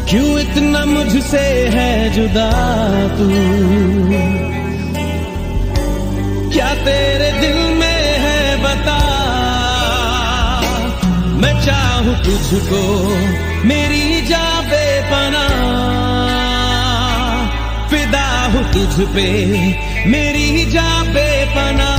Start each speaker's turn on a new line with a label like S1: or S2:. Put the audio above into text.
S1: क्यों इतना मुझसे है जुदा तू, क्या तेरे दिल में है बता। मैं चाहूं तुझको मेरी जा बेपनाह, फिदा हूं तुझ पे मेरी जा बेपनाह।